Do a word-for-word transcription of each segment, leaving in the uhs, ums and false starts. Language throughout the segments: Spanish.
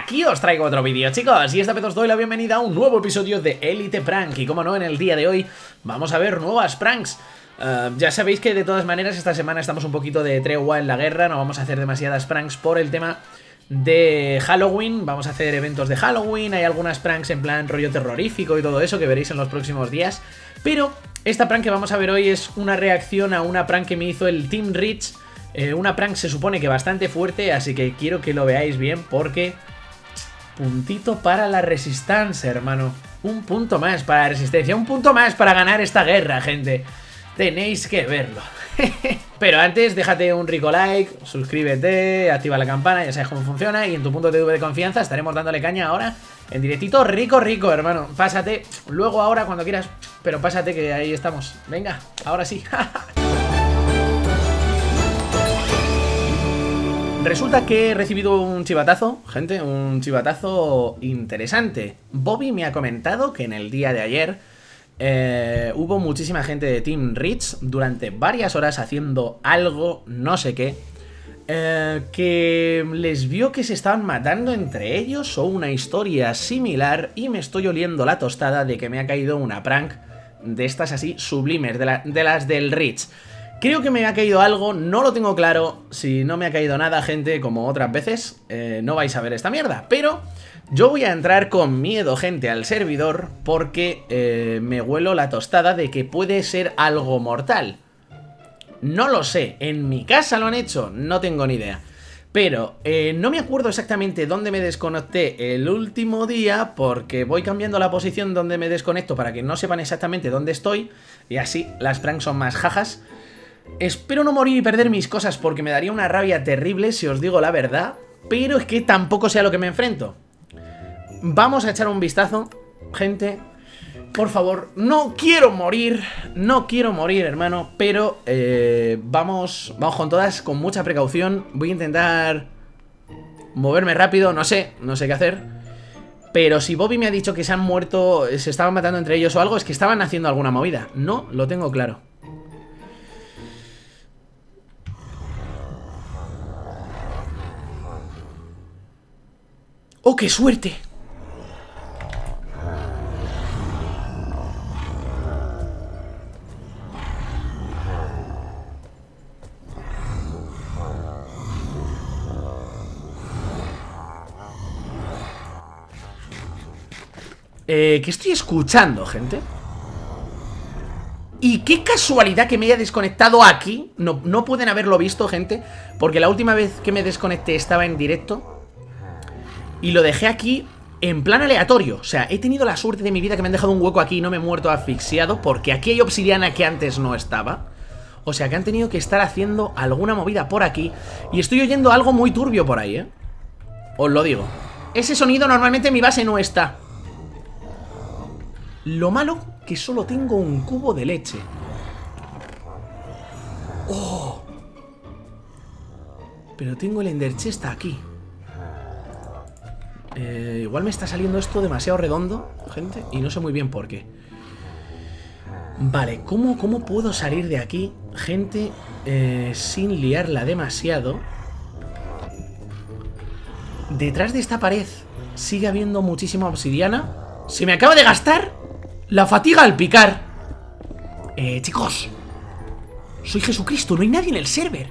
aquí os traigo otro vídeo, chicos. Y esta vez os doy la bienvenida a un nuevo episodio de Elite Prank. Y como no, en el día de hoy vamos a ver nuevas pranks. uh, Ya sabéis que de todas maneras esta semana estamos un poquito de tregua en la guerra. No vamos a hacer demasiadas pranks por el tema de Halloween. Vamos a hacer eventos de Halloween. Hay algunas pranks en plan rollo terrorífico y todo eso que veréis en los próximos días. Pero esta prank que vamos a ver hoy es una reacción a una prank que me hizo el Team Rich. Eh, una prank se supone que bastante fuerte, así que quiero que lo veáis bien porque... puntito para la resistencia, hermano. Un punto más para la resistencia, un punto más para ganar esta guerra, gente. Tenéis que verlo. Pero antes, déjate un rico like, suscríbete, activa la campana, ya sabes cómo funciona. Y en tu punto de de confianza estaremos dándole caña ahora en directito, rico, rico, hermano. Pásate, luego ahora cuando quieras, pero pásate que ahí estamos. Venga, ahora sí. Resulta que he recibido un chivatazo, gente, un chivatazo interesante. Bobby me ha comentado que en el día de ayer eh, hubo muchísima gente de Team Rich durante varias horas haciendo algo, no sé qué, eh, que les vio que se estaban matando entre ellos o una historia similar, y me estoy oliendo la tostada de que me ha caído una prank de estas así sublimes, de, la, de las del Rich. Creo que me ha caído algo, no lo tengo claro. Si no me ha caído nada, gente, como otras veces, eh, no vais a ver esta mierda. Pero yo voy a entrar con miedo, gente, al servidor, porque eh, me huelo la tostada de que puede ser algo mortal. No lo sé, en mi casa lo han hecho, no tengo ni idea. Pero eh, no me acuerdo exactamente dónde me desconecté el último día, porque voy cambiando la posición donde me desconecto para que no sepan exactamente dónde estoy, y así las pranks son más jajas. Espero no morir y perder mis cosas porque me daría una rabia terrible si os digo la verdad, pero es que tampoco sé a lo que me enfrento. Vamos a echar un vistazo, gente. Por favor, no quiero morir, no quiero morir, hermano, pero eh, vamos, vamos con todas, con mucha precaución. Voy a intentar moverme rápido, no sé, no sé qué hacer. Pero si Bobby me ha dicho que se han muerto, se estaban matando entre ellos o algo, es que estaban haciendo alguna movida. No lo tengo claro. ¡Oh, qué suerte! Eh, ¿qué estoy escuchando, gente? Y qué casualidad que me haya desconectado aquí. No, no pueden haberlo visto, gente, porque la última vez que me desconecté estaba en directo y lo dejé aquí en plan aleatorio. O sea, he tenido la suerte de mi vida que me han dejado un hueco aquí y no me he muerto asfixiado, porque aquí hay obsidiana que antes no estaba. O sea, que han tenido que estar haciendo alguna movida por aquí. Y estoy oyendo algo muy turbio por ahí, ¿eh? Os lo digo. Ese sonido normalmente en mi base no está. Lo malo que solo tengo un cubo de leche. ¡Oh! Pero tengo el Ender Chest aquí. Eh, igual me está saliendo esto demasiado redondo, gente, y no sé muy bien por qué. Vale, ¿cómo, cómo puedo salir de aquí, gente, eh, sin liarla demasiado? Detrás de esta pared sigue habiendo muchísima obsidiana. Se me acaba de gastar la fatiga al picar. Eh, chicos, soy Jesucristo, no hay nadie en el server.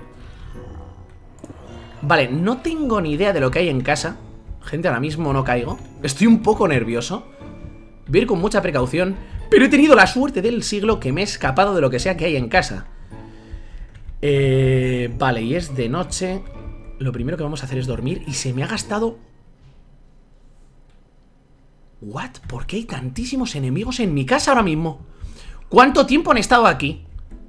Vale, no tengo ni idea de lo que hay en casa. Gente, ahora mismo no caigo. Estoy un poco nervioso. Voy a ir con mucha precaución, pero he tenido la suerte del siglo que me he escapado de lo que sea que hay en casa. Eh, vale, y es de noche. Lo primero que vamos a hacer es dormir. Y se me ha gastado... ¿What? ¿Por qué hay tantísimos enemigos en mi casa ahora mismo? ¿Cuánto tiempo han estado aquí?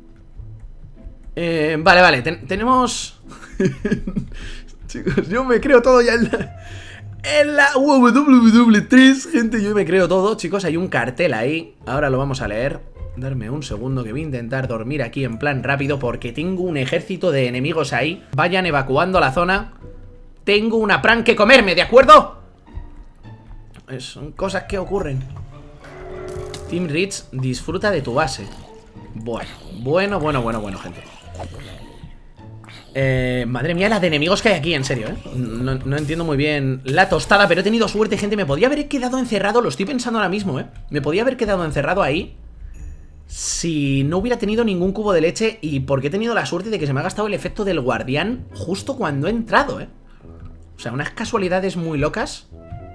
Eh, vale, vale, ten tenemos... Chicos, yo me creo todo ya en la... En la W W tres, gente, yo me creo todo. Chicos, hay un cartel ahí. Ahora lo vamos a leer. Darme un segundo que voy a intentar dormir aquí en plan rápido, porque tengo un ejército de enemigos ahí. Vayan evacuando la zona. Tengo una prank que comerme, ¿de acuerdo? Son cosas que ocurren. Team Rich, disfruta de tu base. Bueno, bueno, bueno, bueno, bueno, gente. Eh, madre mía, la de enemigos que hay aquí, en serio, ¿eh? No, no entiendo muy bien la tostada, pero he tenido suerte, gente. Me podía haber quedado encerrado, lo estoy pensando ahora mismo, ¿eh? Me podía haber quedado encerrado ahí si no hubiera tenido ningún cubo de leche. Y porque he tenido la suerte de que se me ha gastado el efecto del guardián justo cuando he entrado, ¿eh? O sea, unas casualidades muy locas.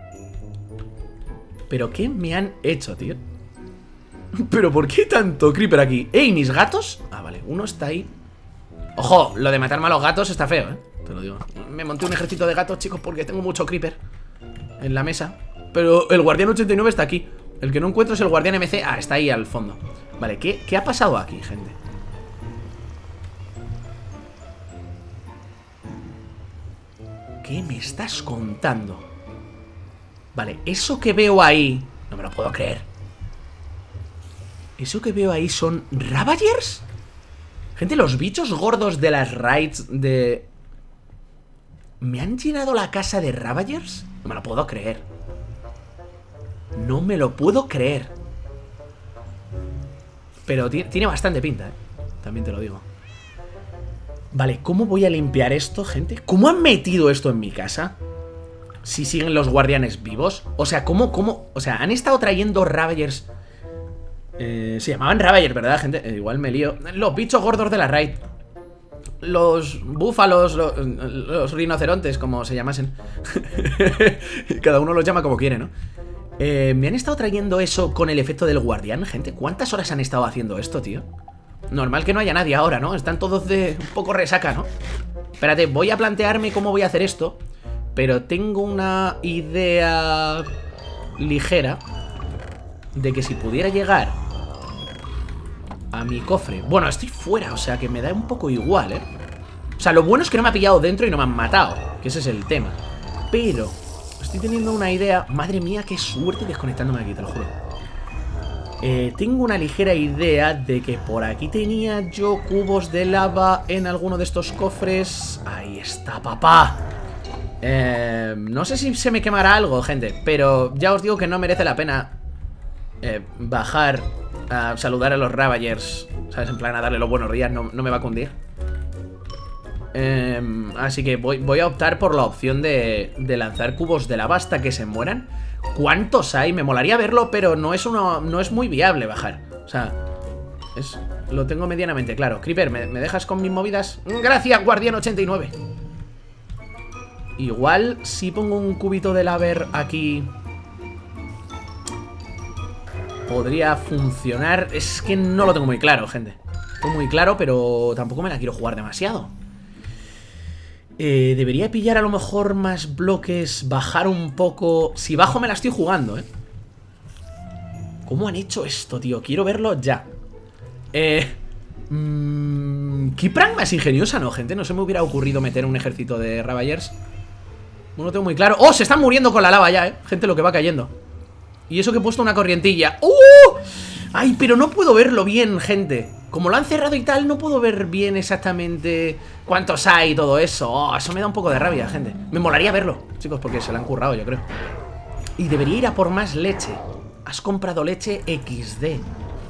¿Pero qué me han hecho, tío? ¿Pero por qué tanto creeper aquí? ¡Ey, mis gatos! Ah, vale, uno está ahí. Ojo, lo de matarme a los gatos está feo, ¿eh? Te lo digo. Me monté un ejército de gatos, chicos, porque tengo mucho creeper en la mesa. Pero el guardián ochenta y nueve está aquí. El que no encuentro es el guardián M C. Ah, está ahí al fondo. Vale, ¿qué, qué ha pasado aquí, gente? ¿Qué me estás contando? Vale, eso que veo ahí... No me lo puedo creer. ¿Eso que veo ahí son Ravagers? Gente, los bichos gordos de las raids de... ¿Me han llenado la casa de Ravagers? No me lo puedo creer. No me lo puedo creer. Pero tiene bastante pinta, ¿eh? También te lo digo. Vale, ¿cómo voy a limpiar esto, gente? ¿Cómo han metido esto en mi casa? Si siguen los guardianes vivos. O sea, ¿cómo, cómo? O sea, han estado trayendo Ravagers... Eh, se llamaban Ravagers, ¿verdad, gente? Eh, igual me lío. Los bichos gordos de la raid. Los búfalos, los, los rinocerontes, como se llamasen. Cada uno los llama como quiere, ¿no? Eh, me han estado trayendo eso con el efecto del guardián, gente. ¿Cuántas horas han estado haciendo esto, tío? Normal que no haya nadie ahora, ¿no? Están todos de un poco resaca, ¿no? Espérate, voy a plantearme cómo voy a hacer esto. Pero tengo una idea ligera de que si pudiera llegar a mi cofre... Bueno, estoy fuera, o sea que me da un poco igual, ¿eh? O sea, lo bueno es que no me ha pillado dentro y no me han matado, que ese es el tema. Pero estoy teniendo una idea... Madre mía, qué suerte desconectándome aquí, te lo juro. eh, Tengo una ligera idea de que por aquí tenía yo cubos de lava en alguno de estos cofres. Ahí está, papá. eh, No sé si se me quemará algo, gente, pero ya os digo que no merece la pena eh, bajar a saludar a los Ravagers, ¿sabes? En plan a darle los buenos días, no, no me va a cundir. eh, Así que voy, voy a optar por la opción de, de lanzar cubos de lava hasta que se mueran. ¿Cuántos hay? Me molaría verlo, pero no es, uno, no es muy viable bajar. O sea, es, lo tengo medianamente claro. Creeper, ¿me, ¿me dejas con mis movidas? Gracias, guardián ochenta y nueve. Igual si pongo un cubito de laver aquí podría funcionar. Es que no lo tengo muy claro, gente. Tengo muy claro, pero tampoco me la quiero jugar demasiado. eh, Debería pillar a lo mejor más bloques, bajar un poco. Si bajo me la estoy jugando, ¿eh? ¿Cómo han hecho esto, tío? Quiero verlo ya. Eh... Mmm, ¿Qué prank más ingeniosa, no, gente? No se me hubiera ocurrido meter un ejército de Ravagers. No lo tengo muy claro. ¡Oh! Se están muriendo con la lava ya, ¿eh? Gente, lo que va cayendo. Y eso que he puesto una corrientilla. ¡Uh! Ay, pero no puedo verlo bien, gente. Como lo han cerrado y tal, no puedo ver bien exactamente cuántos hay y todo eso. Oh, eso me da un poco de rabia, gente. Me molaría verlo, chicos, porque se lo han currado, yo creo. Y debería ir a por más leche. Has comprado leche equis de.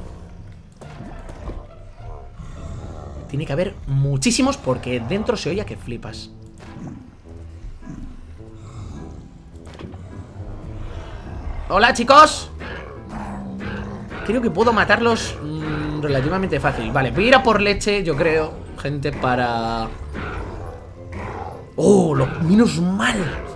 Tiene que haber muchísimos porque dentro se oye que flipas. Hola, chicos. Creo que puedo matarlos mmm, relativamente fácil. Vale, voy a ir a por leche, yo creo, gente, para... Oh, lo... menos mal.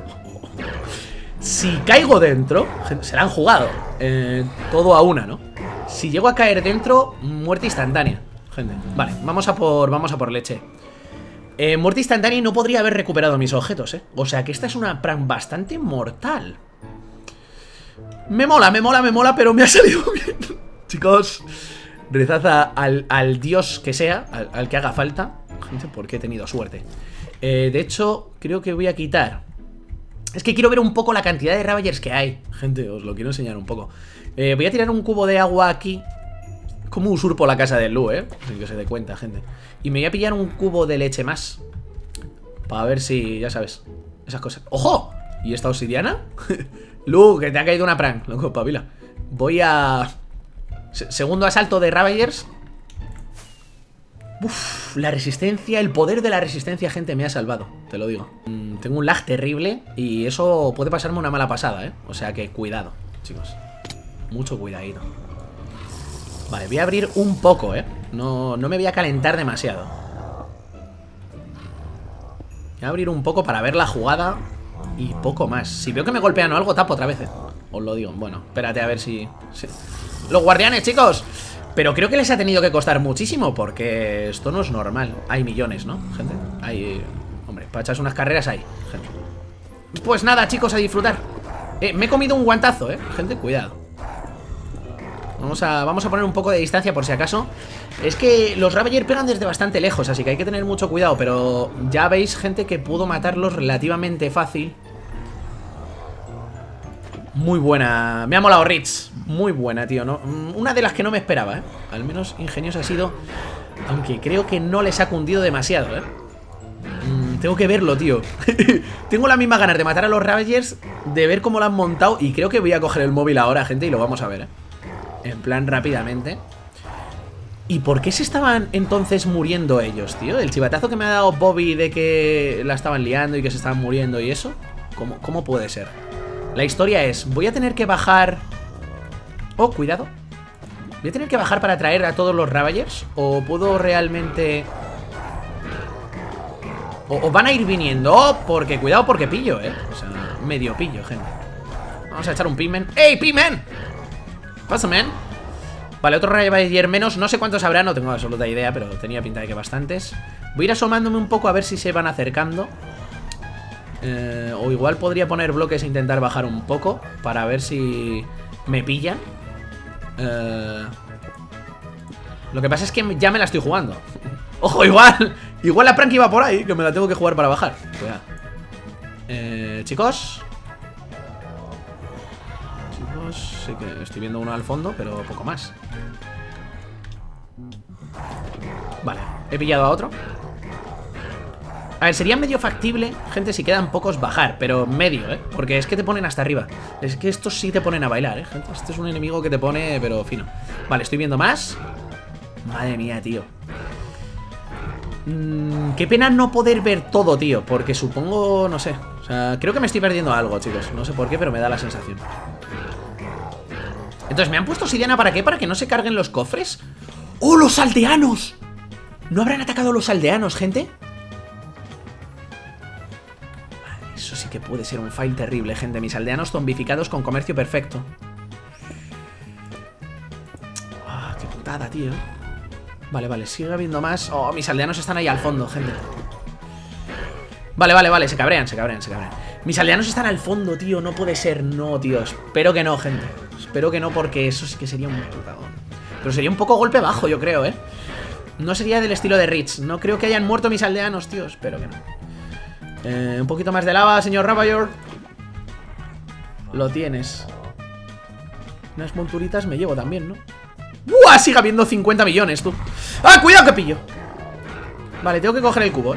Si caigo dentro, gente, se la han jugado eh, todo a una, ¿no? Si llego a caer dentro, muerte instantánea, gente. Vale, vamos a por, vamos a por leche. eh, Muerte instantánea y no podría haber recuperado mis objetos, ¿eh? O sea que esta es una prank bastante mortal. Me mola, me mola, me mola, pero me ha salido bien. Chicos, rezad a, al, al dios que sea, al, al que haga falta, gente, porque he tenido suerte. eh, De hecho, creo que voy a quitar... Es que quiero ver un poco la cantidad de Ravagers que hay. Gente, os lo quiero enseñar un poco. eh, Voy a tirar un cubo de agua aquí. Como usurpo la casa de Lu, eh, sin que se dé cuenta, gente. Y me voy a pillar un cubo de leche más, para ver si, ya sabes, esas cosas. ¡Ojo! ¿Y esta obsidiana? Lu, que te ha caído una prank, loco, pavila. Voy a... Se segundo asalto de Ravagers. Uf, la resistencia, el poder de la resistencia, gente, me ha salvado, te lo digo. mm, Tengo un lag terrible y eso puede pasarme una mala pasada, ¿eh? O sea que cuidado, chicos. Mucho cuidadito. Vale, voy a abrir un poco, ¿eh? No, no me voy a calentar demasiado. Voy a abrir un poco para ver la jugada y poco más. Si veo que me golpean o algo, tapo otra vez, ¿eh? Os lo digo. Bueno, espérate a ver si... si... ¡Los guardianes, chicos! Pero creo que les ha tenido que costar muchísimo porque esto no es normal. Hay millones, ¿no, gente? Hay... Hombre, para echarse unas carreras hay, gente. Pues nada, chicos, a disfrutar. eh, Me he comido un guantazo, ¿eh? Gente, cuidado. Vamos a, vamos a poner un poco de distancia por si acaso. Es que los Ravager pegan desde bastante lejos, así que hay que tener mucho cuidado. Pero ya veis, gente, que pudo matarlos relativamente fácil. Muy buena, me ha molado Ritz. Muy buena, tío, ¿no? Una de las que no me esperaba, ¿eh? Al menos ingeniosa ha sido. Aunque creo que no les ha cundido demasiado, ¿eh? Mm, tengo que verlo, tío. Tengo las mismas ganas de matar a los Ravagers, de ver cómo lo han montado. Y creo que voy a coger el móvil ahora, gente, y lo vamos a ver, ¿eh? En plan, rápidamente. ¿Y por qué se estaban entonces muriendo ellos, tío? El chivatazo que me ha dado Bobby de que la estaban liando y que se estaban muriendo y eso. ¿Cómo, cómo puede ser? La historia es, voy a tener que bajar... Oh, cuidado. Voy a tener que bajar para traer a todos los Ravagers. ¿O puedo realmente...? O, o van a ir viniendo. Oh, porque cuidado porque pillo, eh. O sea, medio pillo, gente. Vamos a echar un Pigman. ¡Ey, Pigman! Pasa, man. Vale, otro Ravager menos. No sé cuántos habrá, no tengo absoluta idea, pero tenía pinta de que bastantes. Voy a ir asomándome un poco a ver si se van acercando. Eh, o igual podría poner bloques e intentar bajar un poco para ver si me pillan. Eh, lo que pasa es que ya me la estoy jugando. Ojo, igual Igual la prank iba por ahí, que me la tengo que jugar para bajar. Cuidado. Eh, chicos Chicos, sí que estoy viendo uno al fondo, pero poco más. Vale, he pillado a otro. A ver, sería medio factible, gente, si quedan pocos bajar. Pero medio, ¿eh? Porque es que te ponen hasta arriba. Es que estos sí te ponen a bailar, ¿eh, gente? Este es un enemigo que te pone, pero fino. Vale, estoy viendo más. Madre mía, tío. mm, Qué pena no poder ver todo, tío. Porque supongo, no sé. O sea, creo que me estoy perdiendo algo, chicos. No sé por qué, pero me da la sensación. Entonces, ¿me han puesto obsidiana para qué? ¿Para que no se carguen los cofres? ¡Oh, los aldeanos! ¿No habrán atacado los aldeanos, gente? Eso sí que puede ser un fail terrible, gente. Mis aldeanos zombificados con comercio perfecto. Ah, qué putada, tío. Vale, vale, sigue habiendo más. Oh, mis aldeanos están ahí al fondo, gente. Vale, vale, vale, se cabrean, se cabrean, se cabrean. Mis aldeanos están al fondo, tío. No puede ser, no, tío. Espero que no, gente. Espero que no, porque eso sí que sería un putadón. Pero sería un poco golpe bajo, yo creo, ¿eh? No sería del estilo de Rich. No creo que hayan muerto mis aldeanos, tío. Espero que no. Eh, un poquito más de lava, señor Ravager. Lo tienes. Unas monturitas me llevo también, ¿no? ¡Buah! Sigue habiendo cincuenta millones, tú. ¡Ah, cuidado que pillo! Vale, tengo que coger el cubo, ¿eh?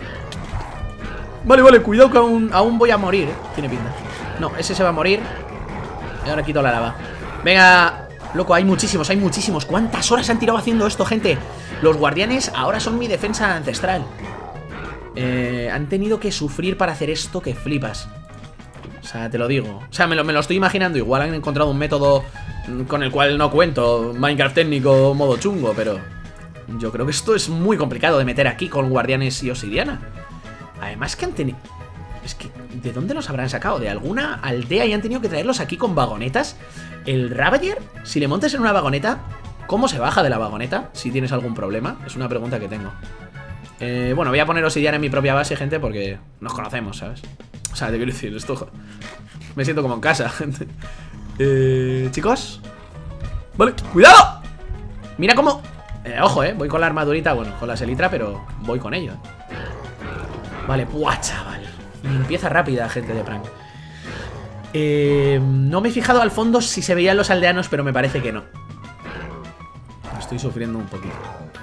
Vale, vale, cuidado que aún, aún voy a morir, ¿eh? Tiene pinta. No, ese se va a morir. Y ahora quito la lava. Venga, loco, hay muchísimos, hay muchísimos. ¿Cuántas horas han tirado haciendo esto, gente? Los guardianes ahora son mi defensa ancestral. Eh, han tenido que sufrir para hacer esto que flipas. O sea, te lo digo. O sea, me lo, me lo estoy imaginando. Igual han encontrado un método con el cual no cuento, Minecraft técnico modo chungo, pero yo creo que esto es muy complicado de meter aquí con guardianes y obsidiana. Además que han tenido... Es que, ¿de dónde los habrán sacado? ¿De alguna aldea y han tenido que traerlos aquí con vagonetas? El Ravager, si le montes en una vagoneta, ¿cómo se baja de la vagoneta? Si tienes algún problema, es una pregunta que tengo. Eh, bueno, voy a poner obsidiana en mi propia base, gente, porque nos conocemos, ¿sabes? O sea, te quiero decir, esto... Me siento como en casa, gente. Eh, chicos. Vale, ¡cuidado! Mira cómo... Eh, ojo, eh, voy con la armadurita, bueno, con la selitra, pero voy con ello. Vale, ¡buah, chaval! Limpieza rápida, gente de prank. Eh, no me he fijado al fondo si se veían los aldeanos, pero me parece que no. Estoy sufriendo un poquito.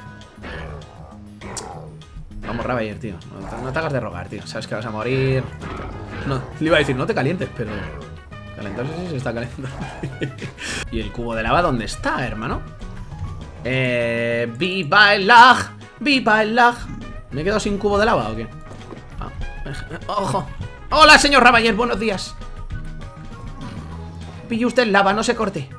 Vamos, Ravager, tío. No te, no te hagas de rogar, tío. Sabes que vas a morir. No, le iba a decir, no te calientes, pero... Calentarse sí se está calentando. ¿Y el cubo de lava dónde está, hermano? Eh... ¡Viva el lag! ¡Viva el lag! ¿Me he quedado sin cubo de lava o qué? Ah, ¡ojo! ¡Hola, señor Ravager! Buenos días. Pille usted lava, no se corte.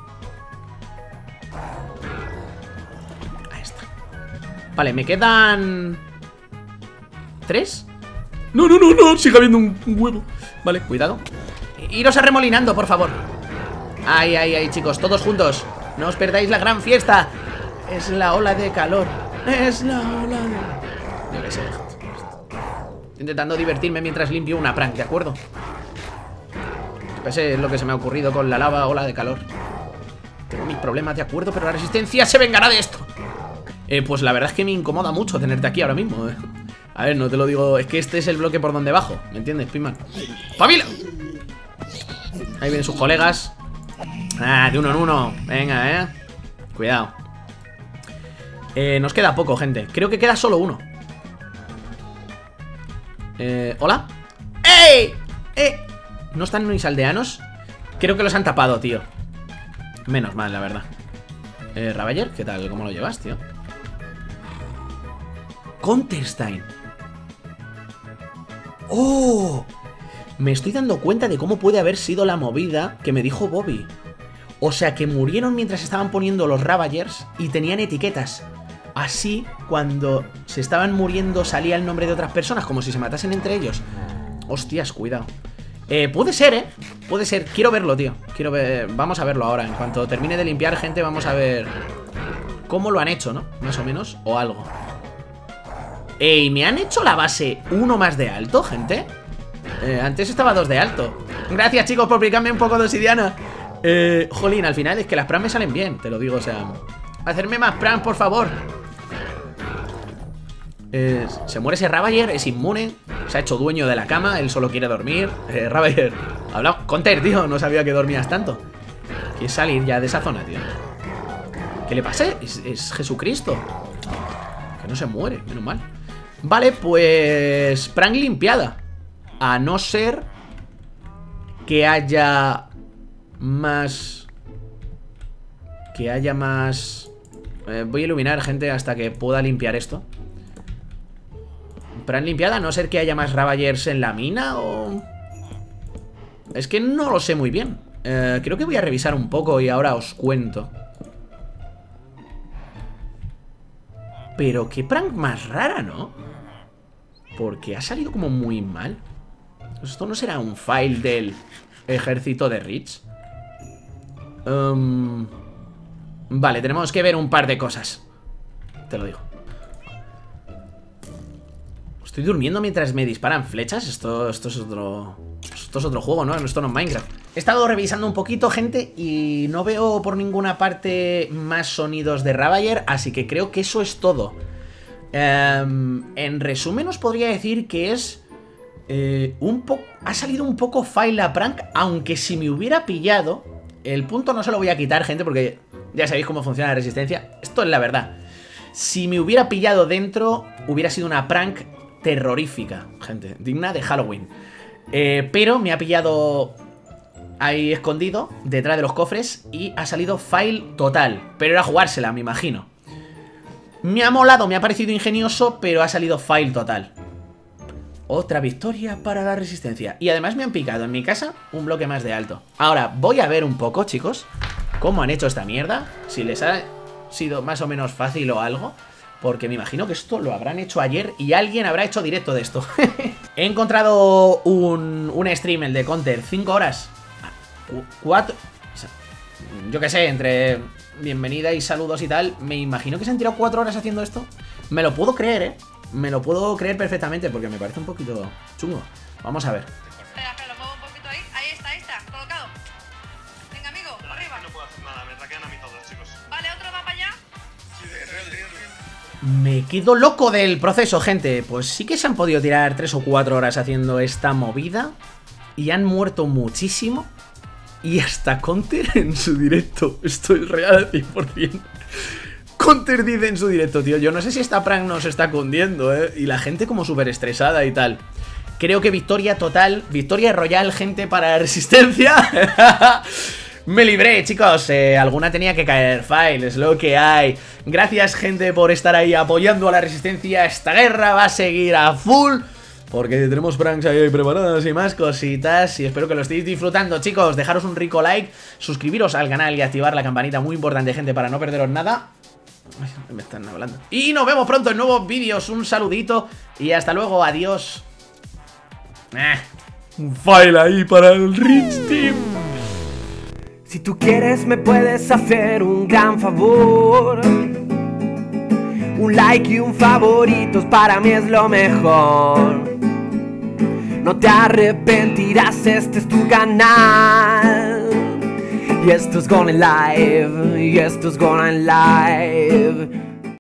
Ahí está. Vale, me quedan... ¿Tres? No, no, no, no, sigue habiendo un huevo. Vale, cuidado. Iros arremolinando, por favor. Ay, ay, ay, chicos, todos juntos. No os perdáis la gran fiesta. Es la ola de calor. Es la ola de... Yo qué sé. Estoy intentando divertirme mientras limpio una prank, ¿de acuerdo? Ese es lo que se me ha ocurrido con la lava ola de calor. Tengo mis problemas, de acuerdo, pero la resistencia se vengará de esto. Eh, pues la verdad es que me incomoda mucho tenerte aquí ahora mismo, eh. A ver, no te lo digo, es que este es el bloque por donde bajo, ¿me entiendes, Pitman? ¡Pabila! Ahí vienen sus colegas. Ah, de uno en uno. Venga, eh. Cuidado. Eh, nos queda poco, gente. Creo que queda solo uno. Eh, ¿hola? ¡Ey! ¡Eh! ¿No están mis aldeanos? Creo que los han tapado, tío. Menos mal, la verdad. Eh, Ravager, ¿qué tal? ¿Cómo lo llevas, tío? Counterstein. ¡Oh! Me estoy dando cuenta de cómo puede haber sido la movida que me dijo Bobby. O sea, que murieron mientras estaban poniendo los Ravagers y tenían etiquetas. Así, cuando se estaban muriendo salía el nombre de otras personas, como si se matasen entre ellos. Hostias, cuidado. Eh, puede ser, ¿eh? Puede ser. Quiero verlo, tío. Quiero ver... Vamos a verlo ahora. En cuanto termine de limpiar, gente, vamos a ver cómo lo han hecho, ¿no? Más o menos. O algo. Ey, ¿me han hecho la base uno más de alto, gente? Eh, antes estaba dos de alto. Gracias, chicos, por aplicarme un poco de obsidiana. Eh, jolín, al final es que las pran me salen bien, te lo digo, o sea... Hacerme más pran, por favor. Eh, se muere ese Ravager, es inmune. Se ha hecho dueño de la cama, él solo quiere dormir. Eh, Ravager, hablamos. Counter, tío, no sabía que dormías tanto. Quieres salir ya de esa zona, tío. ¿Qué le pasa? Es, es Jesucristo. Que no se muere, menos mal. Vale, pues... prank limpiada. A no ser que haya más... Que haya más... Eh, voy a iluminar, gente, hasta que pueda limpiar esto. Prank limpiada, a no ser que haya más Ravagers en la mina o... Es que no lo sé muy bien. eh, Creo que voy a revisar un poco y ahora os cuento. Pero qué prank más rara, ¿no? Porque ha salido como muy mal. ¿Esto no será un file del ejército de Rich? Um, vale, tenemos que ver un par de cosas. Te lo digo. Estoy durmiendo mientras me disparan flechas. Esto, esto es otro... Esto es otro juego, ¿no? Esto no es Minecraft. He estado revisando un poquito, gente, y no veo por ninguna parte más sonidos de Ravager, así que creo que eso es todo. Um, en resumen os podría decir que es eh, un poco... Ha salido un poco fail la prank, aunque si me hubiera pillado... El punto no se lo voy a quitar, gente, porque ya sabéis cómo funciona la resistencia. Esto es la verdad. Si me hubiera pillado dentro, hubiera sido una prank terrorífica, gente, digna de Halloween. eh, Pero me ha pillado ahí escondido, detrás de los cofres, y ha salido fail total. Pero era jugársela, me imagino. Me ha molado, me ha parecido ingenioso, pero ha salido fail total. Otra victoria para la resistencia. Y además me han picado en mi casa un bloque más de alto. Ahora voy a ver un poco, chicos, cómo han hecho esta mierda. Si les ha sido más o menos fácil o algo, porque me imagino que esto lo habrán hecho ayer y alguien habrá hecho directo de esto. He encontrado un, un stream, el de Counter, cinco horas, cuatro, yo qué sé, entre bienvenida y saludos y tal. Me imagino que se han tirado cuatro horas haciendo esto. Me lo puedo creer, eh. Me lo puedo creer perfectamente, porque me parece un poquito chungo. Vamos a ver. Espera, espera, lo muevo un poquito ahí. Ahí está, ahí está, colocado. Venga, amigo, La arriba. no puedo hacer nada, me traquean a mí todos, chicos. Vale, otro va para allá. Sí, real, real, real. Me quedo loco del proceso, gente. Pues sí que se han podido tirar tres o cuatro horas haciendo esta movida y han muerto muchísimo. Y hasta Counter en su directo. Esto es real al cien por cien. Counter dice en su directo, tío. Yo no sé si esta prank nos está cundiendo, eh. Y la gente como súper estresada y tal. Creo que victoria total, victoria royal, gente, para la resistencia. Me libré, chicos, eh, alguna tenía que caer. File, es lo que hay. Gracias, gente, por estar ahí apoyando a la resistencia. Esta guerra va a seguir a full, porque tenemos pranks ahí preparadas y más cositas. Y espero que lo estéis disfrutando, chicos. Dejaros un rico like, suscribiros al canal y activar la campanita. Muy importante, gente, para no perderos nada. Ay, me están hablando. Y nos vemos pronto en nuevos vídeos. Un saludito y hasta luego, adiós. eh, Un file ahí para el Rich Team. Si tú quieres me puedes hacer un gran favor. Un like y un favorito para mí es lo mejor. No te arrepentirás, este es tu canal. Y esto es Gone Live, y esto es Gone Live.